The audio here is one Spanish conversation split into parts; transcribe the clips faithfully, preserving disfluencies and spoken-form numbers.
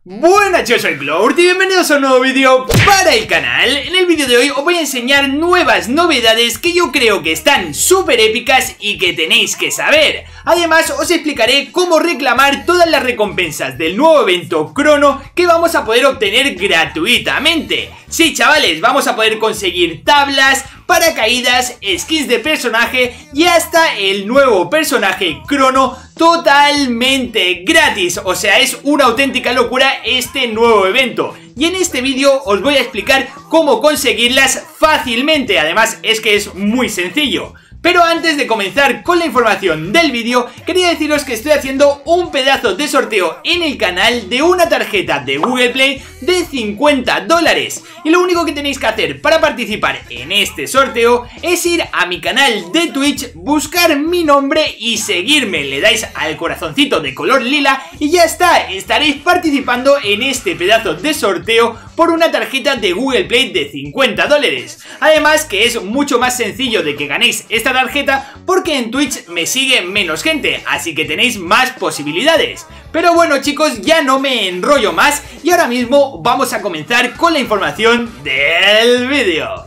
Buenas, yo soy Cloud y bienvenidos a un nuevo vídeo para el canal. En el vídeo de hoy os voy a enseñar nuevas novedades que yo creo que están súper épicas y que tenéis que saber. Además os explicaré cómo reclamar todas las recompensas del nuevo evento Crono que vamos a poder obtener gratuitamente. Sí, chavales, vamos a poder conseguir tablas, paracaídas, skins de personaje y hasta el nuevo personaje Crono totalmente gratis. O sea, es una auténtica locura este nuevo evento. Y en este vídeo os voy a explicar cómo conseguirlas fácilmente. Además es que es muy sencillo. Pero antes de comenzar con la información del vídeo, quería deciros que estoy haciendo un pedazo de sorteo en el canal de una tarjeta de Google Play de cincuenta dólares. Y lo único que tenéis que hacer para participar en este sorteo es ir a mi canal de Twitch, buscar mi nombre y seguirme. Le dais al corazoncito de color lila y ya está, estaréis participando en este pedazo de sorteo por una tarjeta de Google Play de cincuenta dólares. Además que es mucho más sencillo de que ganéis esta tarjeta porque en Twitch me sigue menos gente, así que tenéis más posibilidades. Pero bueno, chicos, ya no me enrollo más y ahora mismo vamos a comenzar con la información del vídeo.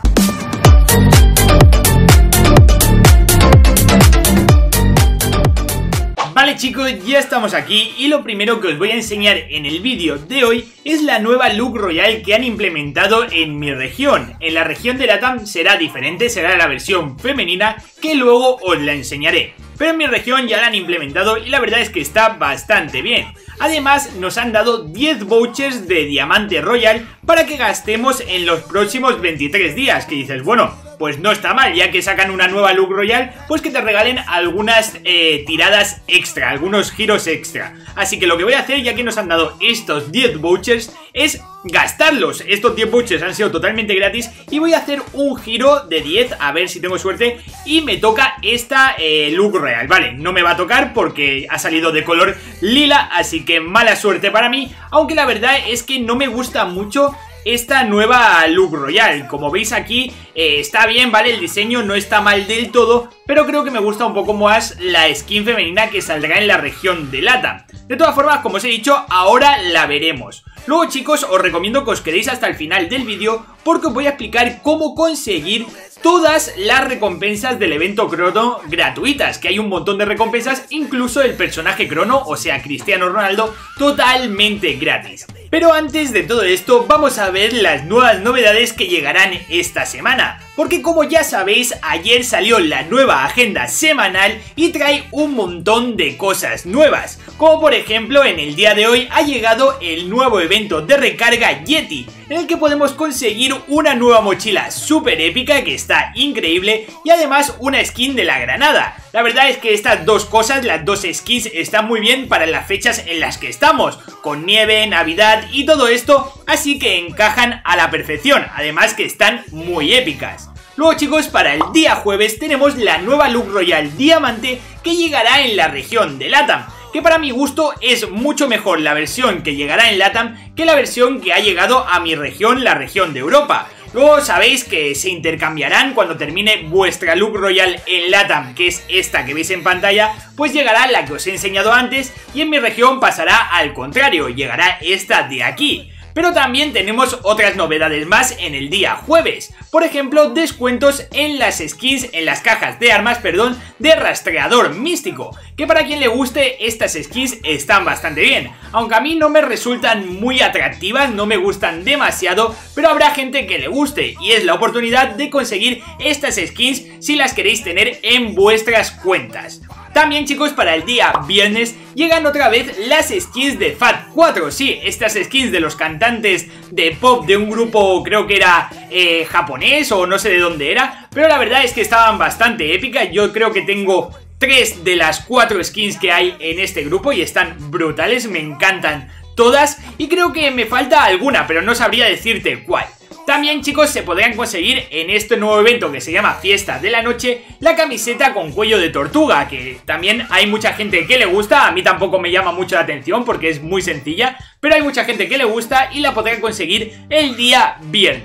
Vale, chicos, ya estamos aquí y lo primero que os voy a enseñar en el vídeo de hoy es la nueva look royal que han implementado en mi región. En la región de LATAM será diferente, será la versión femenina que luego os la enseñaré. Pero en mi región ya la han implementado y la verdad es que está bastante bien. Además nos han dado diez vouchers de diamante royal para que gastemos en los próximos veintitrés días. Que dices, bueno, pues no está mal, ya que sacan una nueva look royal, pues que te regalen algunas eh, tiradas extra, algunos giros extra. Así que lo que voy a hacer, ya que nos han dado estos diez vouchers, es gastarlos. Estos diez vouchers han sido totalmente gratis y voy a hacer un giro de diez, a ver si tengo suerte y me toca esta eh, look royal. Vale, no me va a tocar porque ha salido de color lila, así que mala suerte para mí, aunque la verdad es que no me gusta mucho esta nueva look royal. Como veis aquí eh, está bien, vale, el diseño no está mal del todo, pero creo que me gusta un poco más la skin femenina que saldrá en la región de LATAM. De todas formas, como os he dicho, ahora la veremos. Luego, chicos, os recomiendo que os quedéis hasta el final del vídeo porque os voy a explicar cómo conseguir todas las recompensas del evento Crono gratuitas, que hay un montón de recompensas, incluso el personaje Crono, o sea Cristiano Ronaldo, totalmente gratis. Pero antes de todo esto vamos a ver las nuevas novedades que llegarán esta semana, porque como ya sabéis, ayer salió la nueva agenda semanal y trae un montón de cosas nuevas, como por ejemplo en el día de hoy ha llegado el nuevo evento de recarga Yeti, en el que podemos conseguir una nueva mochila súper épica que está increíble y además una skin de la granada. La verdad es que estas dos cosas, las dos skins, están muy bien para las fechas en las que estamos, con nieve, navidad y todo esto, así que encajan a la perfección, además que están muy épicas. Luego, chicos, para el día jueves tenemos la nueva look royal diamante que llegará en la región de LATAM, que para mi gusto es mucho mejor la versión que llegará en LATAM que la versión que ha llegado a mi región, la región de Europa. Luego sabéis que se intercambiarán cuando termine vuestra look royal en LATAM, que es esta que veis en pantalla, pues llegará la que os he enseñado antes y en mi región pasará al contrario, llegará esta de aquí. Pero también tenemos otras novedades más en el día jueves. Por ejemplo, descuentos en las skins, en las cajas de armas, perdón, de rastreador místico, que para quien le guste estas skins están bastante bien. Aunque a mí no me resultan muy atractivas, no me gustan demasiado, pero habrá gente que le guste y es la oportunidad de conseguir estas skins si las queréis tener en vuestras cuentas. También, chicos, para el día viernes llegan otra vez las skins de Fat cuatro. Sí, estas skins de los cantantes de pop de un grupo, creo que era eh, japonés o no sé de dónde era, pero la verdad es que estaban bastante épicas. Yo creo que tengo tres de las cuatro skins que hay en este grupo y están brutales, me encantan todas y creo que me falta alguna, pero no sabría decirte cuál. También, chicos, se podrán conseguir en este nuevo evento que se llama Fiesta de la Noche la camiseta con cuello de tortuga, que también hay mucha gente que le gusta. A mí tampoco me llama mucho la atención porque es muy sencilla, pero hay mucha gente que le gusta y la podrán conseguir el día viernes.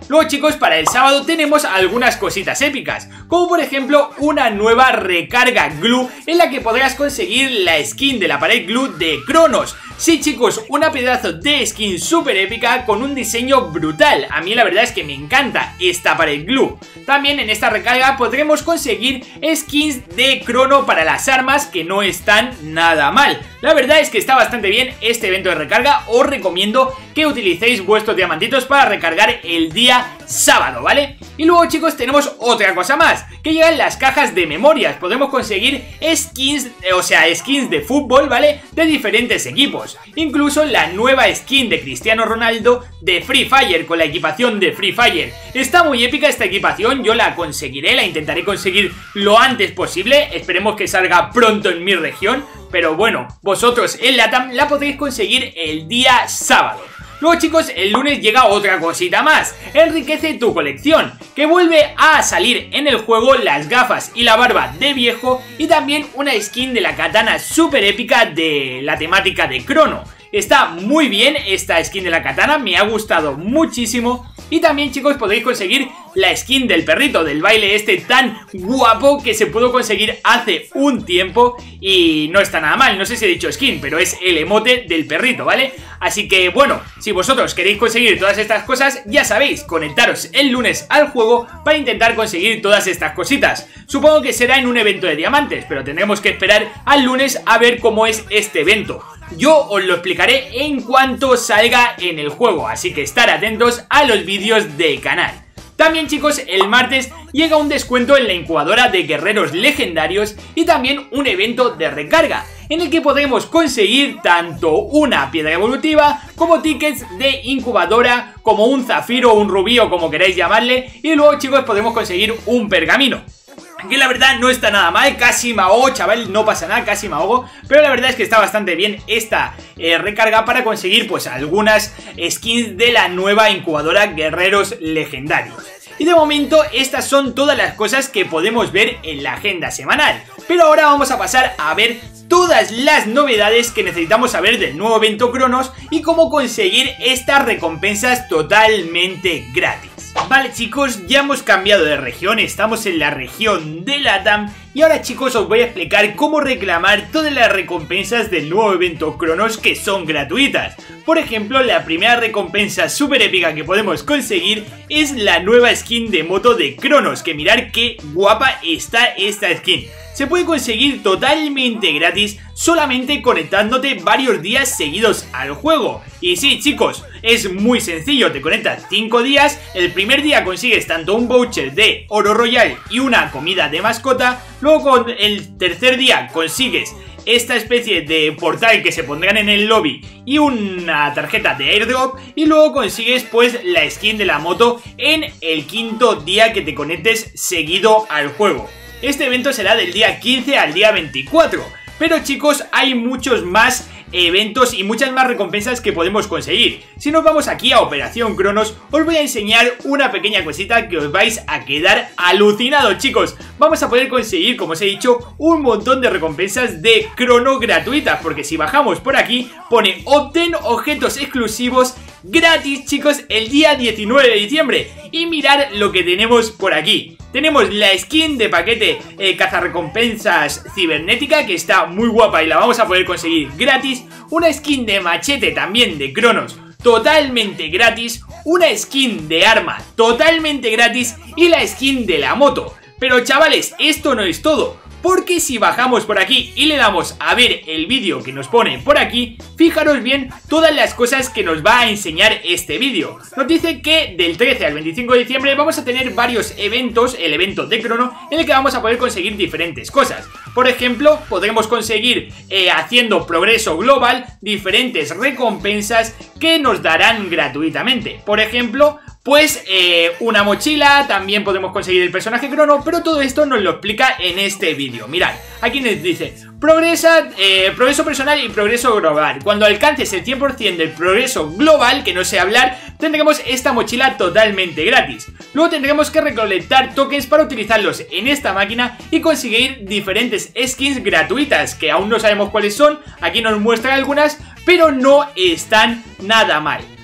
Luego chicos, para el sábado tenemos algunas cositas épicas, como por ejemplo una nueva recarga glue en la que podrás conseguir la skin de la pared glue de Cronos. Sí chicos, una pedazo de skin súper épica con un diseño brutal. A mí la verdad es que me encanta esta pared glue. También en esta recarga podremos conseguir skins de Crono para las armas que no están nada mal. La verdad es que está bastante bien este evento de recarga. Os recomiendo que utilicéis vuestros diamantitos para recargar el día sábado, ¿vale? Y luego chicos tenemos otra cosa más, que llegan las cajas de memorias. Podemos conseguir skins, o sea skins de fútbol, ¿vale? De diferentes equipos. Incluso la nueva skin de Cristiano Ronaldo de Free Fire, con la equipación de Free Fire. Está muy épica esta equipación, yo la conseguiré, la intentaré conseguir lo antes posible. Esperemos que salga pronto en mi región, pero bueno, vosotros en LATAM la podréis conseguir el día sábado. Luego chicos, el lunes llega otra cosita más, enriquece tu colección, que vuelve a salir en el juego las gafas y la barba de viejo y también una skin de la katana super épica de la temática de Crono. Está muy bien esta skin de la katana, me ha gustado muchísimo. Y también chicos podéis conseguir la skin del perrito, del baile este tan guapo que se pudo conseguir hace un tiempo y no está nada mal. No sé si he dicho skin, pero es el emote del perrito, ¿vale? Así que bueno, si vosotros queréis conseguir todas estas cosas, ya sabéis, conectaros el lunes al juego para intentar conseguir todas estas cositas. Supongo que será en un evento de diamantes, pero tendremos que esperar al lunes a ver cómo es este evento. Yo os lo explicaré en cuanto salga en el juego, así que estar atentos a los vídeos del canal. También chicos, el martes llega un descuento en la incubadora de guerreros legendarios y también un evento de recarga, en el que podremos conseguir tanto una piedra evolutiva como tickets de incubadora, como un zafiro o un rubí o como queráis llamarle, y luego chicos podemos conseguir un pergamino. Que la verdad no está nada mal, casi me ahogo, chaval, no pasa nada, casi me ahogo. Pero la verdad es que está bastante bien esta eh, recarga para conseguir pues algunas skins de la nueva incubadora Guerreros Legendarios. Y de momento estas son todas las cosas que podemos ver en la agenda semanal. Pero ahora vamos a pasar a ver todas las novedades que necesitamos saber del nuevo evento Cronos y cómo conseguir estas recompensas totalmente gratis. Vale chicos, ya hemos cambiado de región, estamos en la región de LATAM y ahora chicos os voy a explicar cómo reclamar todas las recompensas del nuevo evento Cronos que son gratuitas. Por ejemplo, la primera recompensa super épica que podemos conseguir es la nueva skin de moto de Cronos, que mirad qué guapa está esta skin. Se puede conseguir totalmente gratis solamente conectándote varios días seguidos al juego. Y sí chicos, es muy sencillo, te conectas cinco días, el primer día consigues tanto un voucher de oro royal y una comida de mascota, luego con el tercer día consigues esta especie de portal que se pondrán en el lobby y una tarjeta de airdrop, y luego consigues pues la skin de la moto en el quinto día que te conectes seguido al juego. Este evento será del día quince al día veinticuatro, pero chicos hay muchos más eventos y muchas más recompensas que podemos conseguir. Si nos vamos aquí a Operación Cronos, os voy a enseñar una pequeña cosita que os vais a quedar alucinados chicos. Vamos a poder conseguir, como os he dicho, un montón de recompensas de Crono gratuitas, porque si bajamos por aquí pone obtén objetos exclusivos gratis chicos el día diecinueve de diciembre. Y mirad lo que tenemos por aquí. Tenemos la skin de paquete eh, cazarrecompensas cibernética, que está muy guapa y la vamos a poder conseguir gratis. Una skin de machete también de Cronos totalmente gratis. Una skin de arma totalmente gratis y la skin de la moto. Pero chavales, esto no es todo, porque si bajamos por aquí y le damos a ver el vídeo que nos pone por aquí, fijaros bien todas las cosas que nos va a enseñar este vídeo. Nos dice que del trece al veinticinco de diciembre vamos a tener varios eventos, el evento de Crono, en el que vamos a poder conseguir diferentes cosas. Por ejemplo, podremos conseguir, eh, haciendo progreso global, diferentes recompensas que nos darán gratuitamente. Por ejemplo, pues eh, una mochila, también podemos conseguir el personaje Crono, pero todo esto nos lo explica en este vídeo. Mirad, aquí nos dice progresa, eh, progreso personal y progreso global. Cuando alcances el cien por cien del progreso global, que no sé hablar, tendremos esta mochila totalmente gratis. Luego tendremos que recolectar tokens para utilizarlos en esta máquina y conseguir diferentes skins gratuitas, que aún no sabemos cuáles son. Aquí nos muestran algunas, pero no están nada mal.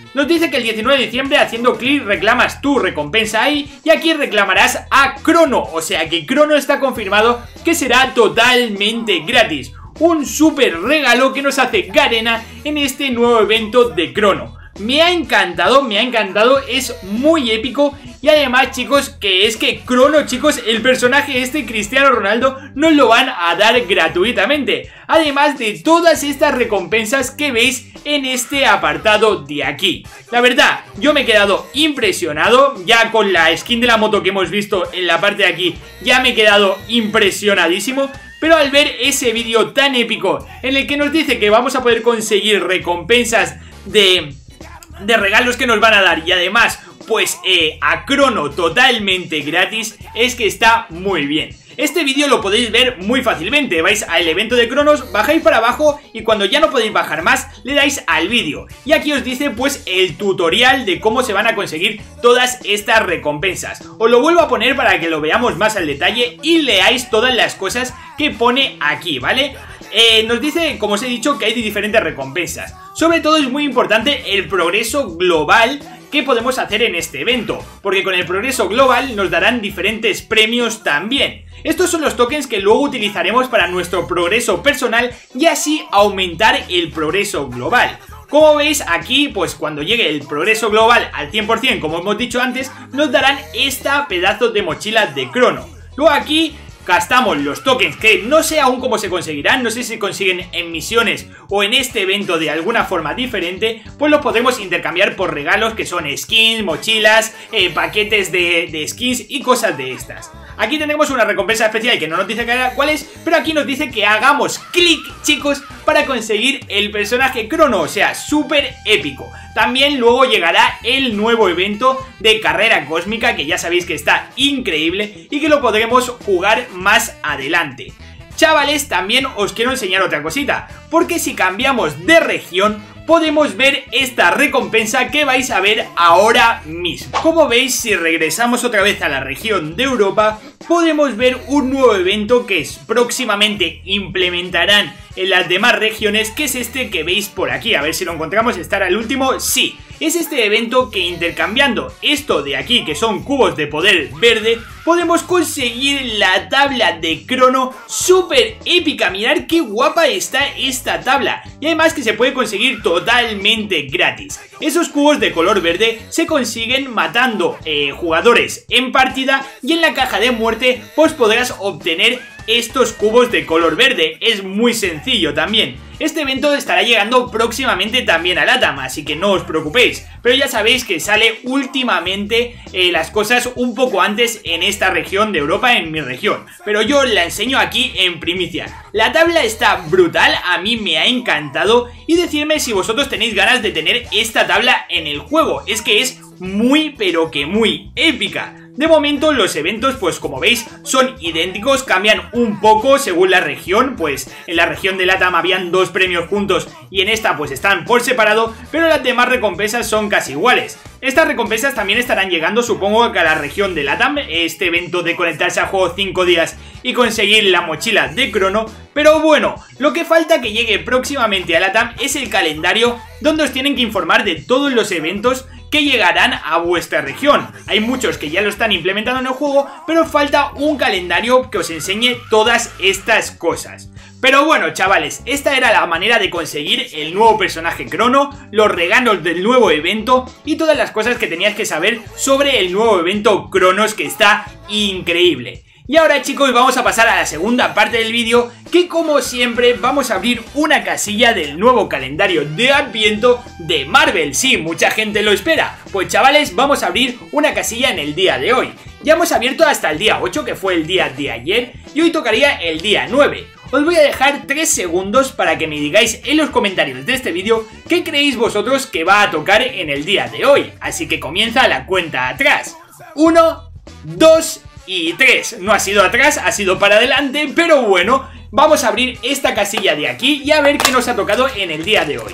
Nos dice que el diecinueve de diciembre haciendo clic reclamas tu recompensa ahí y aquí reclamarás a Crono, o sea que Crono está confirmado que será totalmente gratis. Un súper regalo que nos hace Garena en este nuevo evento de Crono. Me ha encantado, me ha encantado, es muy épico y además chicos que es que Crono, chicos, el personaje este Cristiano Ronaldo nos lo van a dar gratuitamente. Además de todas estas recompensas que veis en este apartado de aquí. La verdad, yo me he quedado impresionado, ya con la skin de la moto que hemos visto en la parte de aquí, ya me he quedado impresionadísimo. Pero al ver ese vídeo tan épico en el que nos dice que vamos a poder conseguir recompensas de... de regalos que nos van a dar y además pues eh, a Crono totalmente gratis, es que está muy bien. Este vídeo lo podéis ver muy fácilmente, vais al evento de Cronos, bajáis para abajo y cuando ya no podéis bajar más le dais al vídeo y aquí os dice pues el tutorial de cómo se van a conseguir todas estas recompensas. Os lo vuelvo a poner para que lo veamos más al detalle y leáis todas las cosas que pone aquí, ¿vale? Eh, nos dice, como os he dicho, que hay diferentes recompensas. Sobre todo es muy importante el progreso global que podemos hacer en este evento, porque con el progreso global nos darán diferentes premios también. Estos son los tokens que luego utilizaremos para nuestro progreso personal y así aumentar el progreso global. Como veis aquí, pues cuando llegue el progreso global al cien por cien, como hemos dicho antes, nos darán esta pedazo de mochila de Crono. Luego aquí gastamos los tokens, que no sé aún cómo se conseguirán, no sé si se consiguen en misiones o en este evento de alguna forma diferente, pues los podemos intercambiar por regalos que son skins, mochilas, eh, paquetes de, de skins y cosas de estas. Aquí tenemos una recompensa especial que no nos dice cuál es, pero aquí nos dice que hagamos clic, chicos, para conseguir el personaje Crono, o sea, súper épico. También luego llegará el nuevo evento de carrera cósmica, que ya sabéis que está increíble y que lo podremos jugar más adelante. Chavales, también os quiero enseñar otra cosita, porque si cambiamos de región podemos ver esta recompensa que vais a ver ahora mismo. Como veis, si regresamos otra vez a la región de Europa, podemos ver un nuevo evento que es, próximamente implementarán en las demás regiones, que es este que veis por aquí. A ver si lo encontramos, estará el último, sí. Es este evento que intercambiando esto de aquí, que son cubos de poder verde, podemos conseguir la tabla de Crono súper épica. Mirad qué guapa está esta tabla. Y además que se puede conseguir totalmente gratis. Esos cubos de color verde se consiguen matando eh, jugadores en partida y en la caja de muerte pues podrás obtener estos cubos de color verde. Es muy sencillo también. Este evento estará llegando próximamente también a LATAM, así que no os preocupéis, pero ya sabéis que sale últimamente eh, las cosas un poco antes en esta región de Europa, en mi región, pero yo la enseño aquí en primicia. La tabla está brutal, a mí me ha encantado y decidme si vosotros tenéis ganas de tener esta tabla en el juego, es que es muy pero que muy épica. De momento los eventos pues como veis son idénticos, cambian un poco según la región, pues en la región de LATAM habían dos premios juntos y en esta pues están por separado, pero las demás recompensas son casi iguales. Estas recompensas también estarán llegando supongo que a la región de LATAM, este evento de conectarse a juego cinco días y conseguir la mochila de Crono, pero bueno, lo que falta que llegue próximamente a LATAM es el calendario donde os tienen que informar de todos los eventos que llegarán a vuestra región. Hay muchos que ya lo están implementando en el juego, pero falta un calendario que os enseñe todas estas cosas. Pero bueno, chavales, esta era la manera de conseguir el nuevo personaje Crono, los regalos del nuevo evento y todas las cosas que tenías que saber sobre el nuevo evento Cronos, que está increíble. Y ahora chicos vamos a pasar a la segunda parte del vídeo, que como siempre vamos a abrir una casilla del nuevo calendario de Adviento de Marvel. Sí, mucha gente lo espera. Pues chavales, vamos a abrir una casilla en el día de hoy. Ya hemos abierto hasta el día ocho, que fue el día de ayer, y hoy tocaría el día nueve. Os voy a dejar tres segundos para que me digáis en los comentarios de este vídeo qué creéis vosotros que va a tocar en el día de hoy. Así que comienza la cuenta atrás. uno, dos y tres. No ha sido atrás, ha sido para adelante, pero bueno, vamos a abrir esta casilla de aquí y a ver qué nos ha tocado en el día de hoy.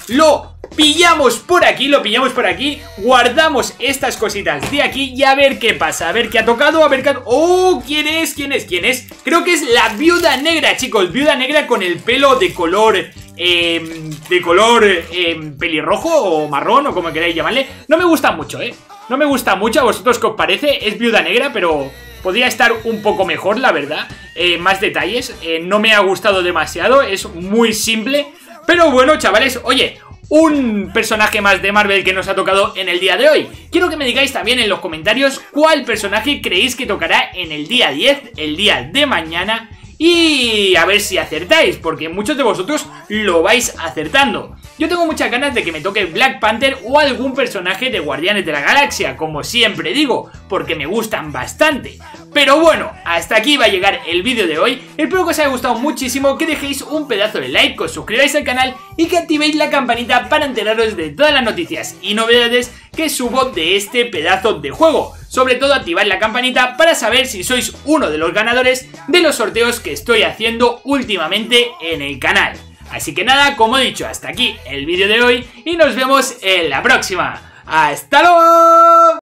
Lo pillamos por aquí, lo pillamos por aquí, guardamos estas cositas de aquí y a ver qué pasa, a ver qué ha tocado, a ver qué ha... ¡Oh! ¿Quién es? ¿Quién es? ¿Quién es? Creo que es la Viuda Negra, chicos, Viuda Negra con el pelo de color eh, de color eh, pelirrojo o marrón o como queráis llamarle, no me gusta mucho, ¿eh? No me gusta mucho, ¿a vosotros qué os parece? Es Viuda Negra, pero podría estar un poco mejor, la verdad. Eh, más detalles, eh, no me ha gustado demasiado, es muy simple. Pero bueno, chavales, oye, un personaje más de Marvel que nos ha tocado en el día de hoy. Quiero que me digáis también en los comentarios cuál personaje creéis que tocará en el día diez, el día de mañana. Y a ver si acertáis, porque muchos de vosotros lo vais acertando. Yo tengo muchas ganas de que me toque Black Panther o algún personaje de Guardianes de la Galaxia, como siempre digo, porque me gustan bastante. Pero bueno, hasta aquí va a llegar el vídeo de hoy. Espero que os haya gustado muchísimo, que dejéis un pedazo de like, que os suscribáis al canal y que activéis la campanita para enteraros de todas las noticias y novedades que subo de este pedazo de juego. Sobre todo activad la campanita para saber si sois uno de los ganadores de los sorteos que estoy haciendo últimamente en el canal. Así que nada, como he dicho, hasta aquí el vídeo de hoy y nos vemos en la próxima. ¡Hasta luego!